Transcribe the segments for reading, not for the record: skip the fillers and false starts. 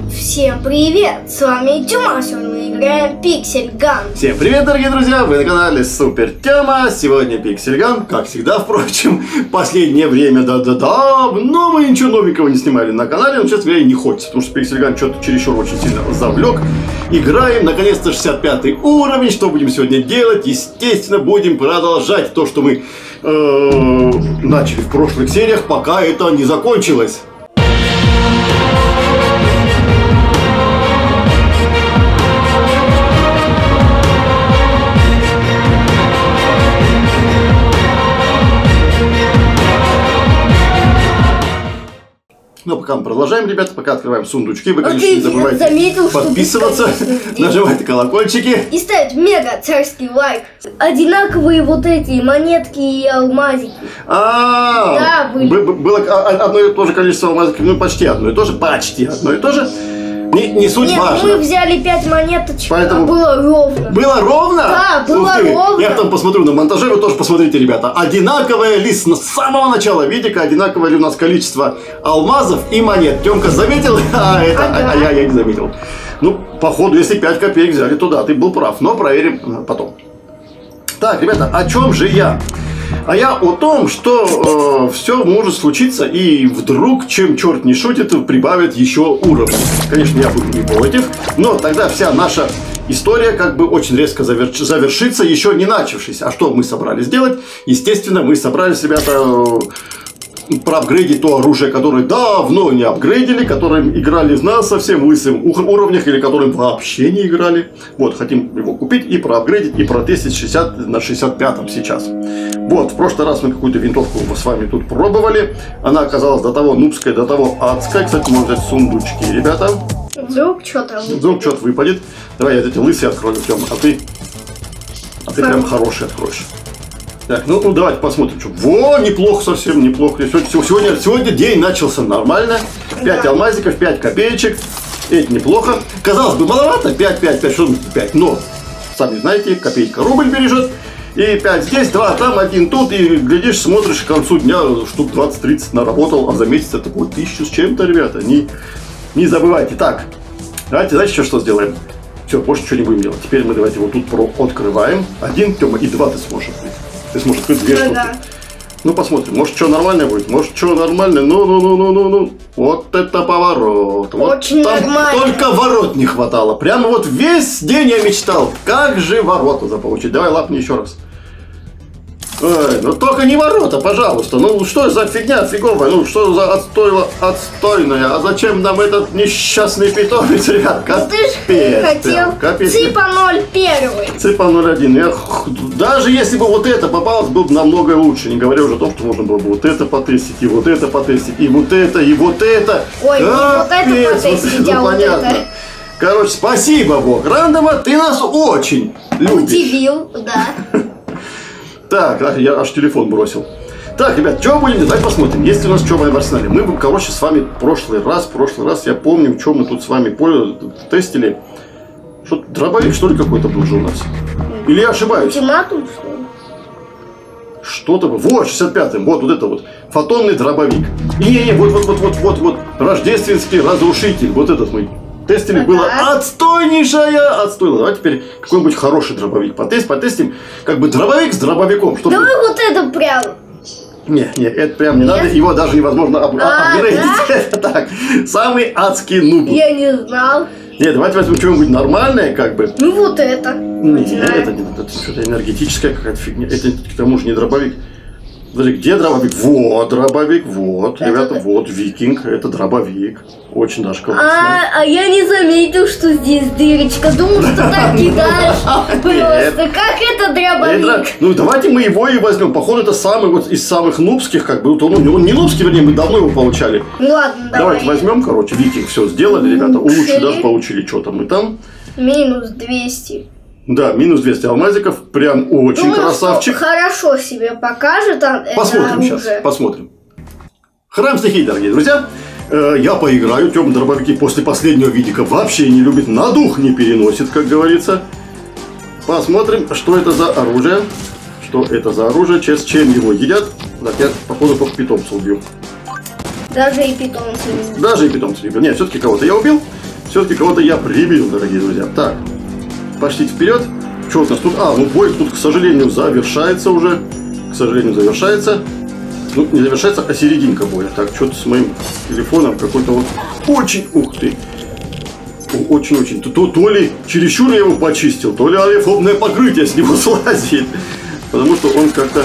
Всем привет! С вами Тёма, сегодня мы играем Пиксельган. Всем привет, дорогие друзья! Вы на канале Супер Тёма. Сегодня Пиксельган, как всегда, впрочем, последнее время, но мы ничего новенького не снимали на канале, но, честно говоря, не хочется, потому что Пиксельган что-то чересчур очень сильно завлек. Играем, наконец-то, 65-й уровень. Что будем сегодня делать? Естественно, будем продолжать то, что мы начали в прошлых сериях, пока это не закончилось. Ну, пока мы продолжаем, ребята, пока открываем сундучки. Вы, конечно, не забывайте подписываться, нажимайте колокольчики. И ставить мега царский лайк. Одинаковые вот эти монетки и алмазики. Да, были. Было одно и то же количество алмазиков, ну, почти одно и то же, Не суть важно. Мы взяли 5 монеточек, поэтому... а было ровно. Было ровно? Да, было ровно. Я потом посмотрю на монтаже, вы тоже посмотрите, ребята. Одинаковое ли с самого начала видика, одинаковое ли у нас количество алмазов и монет. Тёмка заметил, я не заметил. Ну, походу, если 5 копеек взяли, то да, ты был прав. Но проверим потом. Так, ребята, о чем же я? А я о том, что все может случиться, и вдруг, чем черт не шутит, прибавит еще уровень. Конечно, я буду не против, но тогда вся наша история как бы очень резко завершится, еще не начавшись. А что мы собрались делать? Естественно, мы собрались, ребята, проапгрейдить то оружие, которое давно не апгрейдили, которым играли на совсем лысым уровнях или которым вообще не играли. Вот, хотим его купить и проапгрейдить, и протестить 60 на 65-м сейчас. Вот, в прошлый раз мы какую-то винтовку с вами тут пробовали. Она оказалась до того нубская, до того адская. Кстати, можно взять сундучки, ребята. Вдруг что-то выпадет. Вдруг что-то выпадет. Давай я эти лысые открою, Тём, а ты прям хороший откроешь. Так, ну давайте посмотрим, что. Во, неплохо, совсем неплохо. Сегодня день начался нормально. 5 алмазиков, 5 копеечек. Это неплохо. Казалось бы, маловато. 5, что 5. Но, сами знаете, копейка рубль бережет. И 5 здесь, 2 там, 1 тут. И глядишь, смотришь, к концу дня штук 20-30 наработал. А за месяц это будет 1000 с чем-то, ребята. Не забывайте. Так, давайте, знаете, что сделаем? Все, больше ничего не будем делать. Теперь мы давайте вот тут открываем. 1, Тёма, и 2 ты сможешь открыть. Ты сможешь открыть 2 штуки. Ну, посмотрим. Может, что нормальное будет? Может, что нормальное? Ну. Вот это поворот. Очень вот там нормально. Только ворот не хватало. Прямо вот весь день я мечтал. Как же ворота заполучить? Давай лапни еще раз. Ой, ну только не ворота, пожалуйста. Ну что за фигня фиговая? Ну что за отстойная? А зачем нам этот несчастный питомец, ребят? Капец, ты же хотел Ципа 01. Ципа 01. Даже если бы вот это попалось, было бы намного лучше. Не говоря уже о том, что можно было бы вот это потестить, и вот это потестить, и вот это, и вот это. Ой, не вот это потестить, а вот это. Короче, спасибо, Бог. Рандома, ты нас очень любишь. Удивил, да. Так, я аж телефон бросил. Так, ребят, что будем делать? Давай посмотрим, есть ли у нас что в арсенале. Мы, короче, с вами в прошлый раз, я помню, что мы тут с вами тестили. Что, дробовик, что ли, какой-то был же у нас? Или я ошибаюсь? Ультиматум, что ли? Что-то было. Вот, 65-м, вот это вот. Фотонный дробовик. Не, вот. Рождественский разрушитель. Вот этот мы тестили. Было отстойнейшее. Давай теперь какой-нибудь хороший дробовик потестим. Как бы дробовик с дробовиком. Чтобы... Давай вот это прям. Не, это прям не надо. Его даже невозможно апгрейдить. Это так. Самый адский нуб. Я не знал. Нет, давайте возьмем что-нибудь нормальное, как бы. Ну вот это. Нет, это что-то энергетическая какая-то фигня. Это к тому же не дробовик. Подожди, где дробовик? Вот дробовик, вот, это ребята, вот викинг, это дробовик. Очень даже классно. А я не заметил, что здесь дырочка. Думал, что так кидаешь. Просто как это дробовик? Ну давайте мы его и возьмем. Походу это самый вот из самых нубских, как бы. Он не нубский, вернее, мы давно его получали. Ну ладно, давайте возьмем, короче, викинг все сделали, ребята. Лучше даже получили что-то мы там. Минус 200. Да, минус 200 алмазиков, прям очень красавчик. Хорошо себе покажет. Посмотрим сейчас, посмотрим. Храм стихий, дорогие друзья. Я поиграю. Тёма дробовики после последнего видика вообще не любит, на дух не переносит, как говорится. Посмотрим, что это за оружие. С чем его едят. Так, я, походу, только питомца убью. Даже и питомцы. Даже и питомцы любят. Нет, все-таки кого-то я убил. Все-таки кого-то я прибил, дорогие друзья. Так, пошлите вперед. Что у нас тут? Ну бой тут, к сожалению, завершается уже. К сожалению, завершается. Ну, не завершается, а серединка боя. Так, что-то с моим телефоном какой-то вот очень... Ух ты! Очень-очень. То ли чересчур я его почистил, то ли алифобное покрытие с него слазит. Потому что он как-то...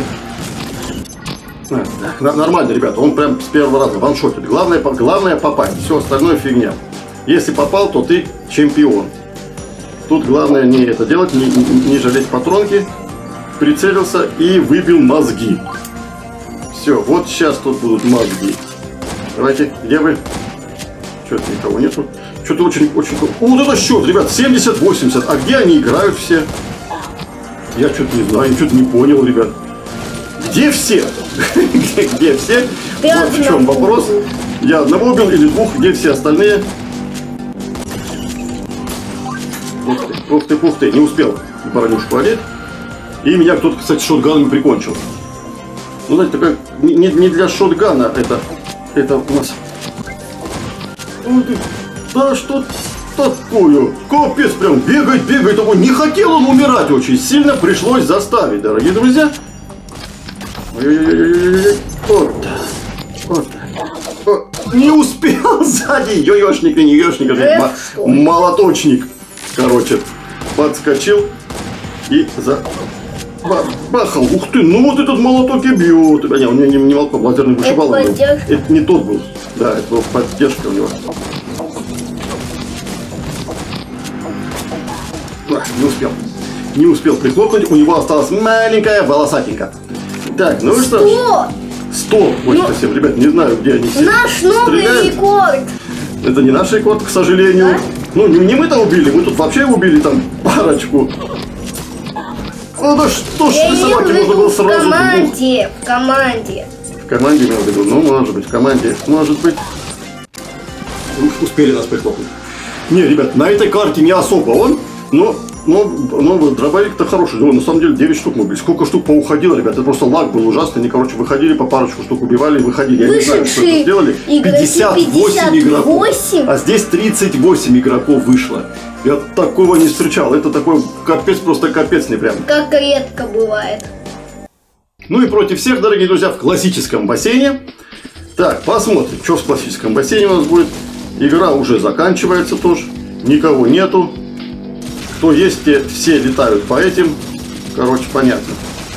Нормально, ребята. Он прям с первого раза ваншотит. Главное попасть. Все остальное фигня. Если попал, то ты чемпион. Тут главное не это делать, не жалеть патронки. Прицелился и выбил мозги. Все, вот сейчас тут будут мозги. Давайте, где вы? Что-то никого нету. Что-то очень... Вот это счет, ребят, 70-80. А где они играют все? Я что-то не знаю, что-то не понял, ребят. Где все? Где все? Вот в чем вопрос. Я одного убил или двух, где все остальные? Ух ты, не успел баранюшку одеть. И меня кто-то, кстати, шотганом прикончил. Ну, знаете, такая, не для шотгана это у нас. Да что такое? Капец, прям бегает, его. Не хотел он умирать очень сильно, пришлось заставить, дорогие друзья. Вот так. Не успел сзади. Йошник и не йошник, молоточник. Короче, подскочил и бахал. Ух ты, ну вот этот молоток и бьет. У меня не молоток, лазерный вышибал. Это не тот был. Да, это была поддержка у него. Не успел прихлопнуть. У него осталась маленькая волосатенька. Так, ну что? 100. Ой, совсем, ребят, не знаю, где они все. Наш новый рекорд. Это не наш рекорд, к сожалению. Да? Ну, не мы-то убили, мы тут вообще убили там парочку. Ну да что ж, рисовать можно было сразу. В команде. В команде имел в виду? Ну, может быть, в команде. Может быть. Успели нас прихлопнуть. Не, ребят, на этой карте не особо он, но дробовик-то хороший. На самом деле 9 штук мы убили. Сколько штук поуходило, ребят. Это просто лаг был ужасный. Они, короче, выходили по парочку штук, убивали и выходили. Я не знаю, что это сделали. 58 игроков. А здесь 38 игроков вышло. Я такого не встречал. Это такой капец, просто капец не прям. Как редко бывает. Ну и против всех, дорогие друзья, в классическом бассейне. Так, посмотрим, что в классическом бассейне у нас будет. Игра уже заканчивается тоже. Никого нету. Кто есть, те все летают по этим. Короче, понятно.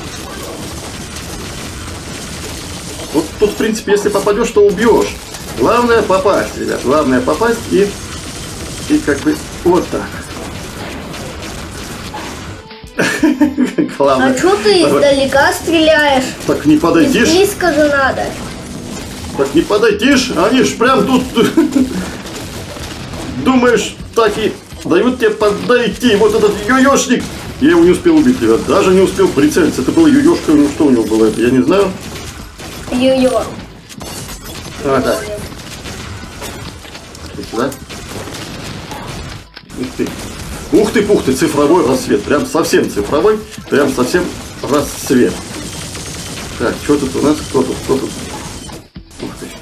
Вот тут, в принципе, если попадешь, то убьешь. Главное попасть, ребят. Главное попасть и как бы вот так. А что ты издалека стреляешь? Так не подойдешь. Близко же надо. Так не подойдешь. Они ж прям тут... Думаешь, так и... Дают тебе подойти. Вот этот йошник. Я его не успел убить, ребят. Даже не успел прицелиться. Это было йошка. Ну что у него было это? Я не знаю. Йо-йо. А, так. Сюда. Ух ты. Ух ты, пух ты. Цифровой рассвет. Прям совсем цифровой. Прям совсем рассвет. Так, что тут у нас? Кто тут? Ух ты.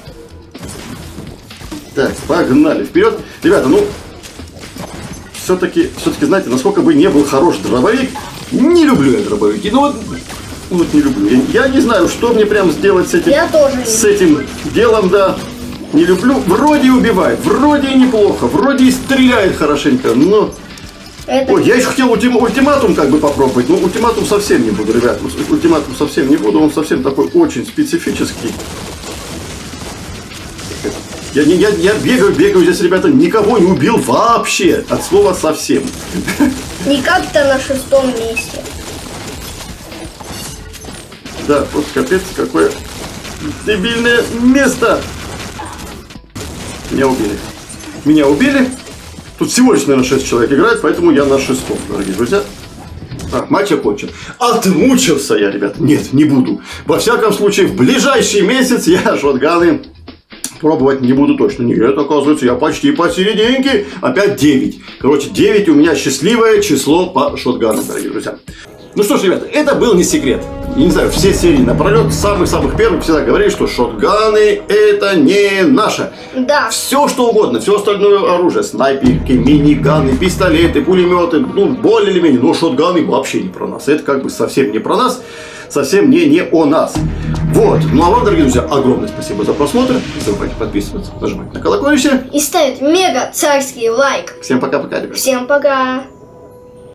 Так, погнали. Вперед. Ребята, ну... Все-таки, знаете, насколько бы не был хорош дробовик, не люблю я дробовики. Ну вот не люблю. Я не знаю, что мне прям сделать с этим делом, да. Не люблю. Вроде убивает, вроде и неплохо, вроде и стреляет хорошенько, но... Ой, я еще хотел ультиматум как бы попробовать, но ультиматум совсем не буду, ребят. Ультиматум совсем не буду, он совсем такой очень специфический. Я бегаю здесь, ребята, никого не убил вообще. От слова совсем. Не как-то на 6-м месте. Да, вот капец, какое дебильное место. Меня убили. Тут всего лишь, наверное, 6 человек играет, поэтому я на 6-м, дорогие друзья. Матч окончен. Отмучился я, ребят. Нет, не буду. Во всяком случае, в ближайший месяц я шотганы пробовать не буду точно. Нет, оказывается, я почти посерединке. Опять 9. Короче, 9 у меня счастливое число по шотганам, дорогие друзья. Ну что ж, ребята, это был не секрет. Я не знаю, все серии напролет, самых-самых первых всегда говорили, что шотганы это не наше. Да. Все что угодно, все остальное оружие, снайперки, миниганы, пистолеты, пулеметы, ну более или менее, но шотганы вообще не про нас. Это как бы совсем не про нас, совсем не о нас. Вот, ну а вам, дорогие друзья, огромное спасибо за просмотр. Не забывайте подписываться, нажимать на колокольчик. И ставить мега царский лайк. Всем пока-пока, ребята. Всем пока.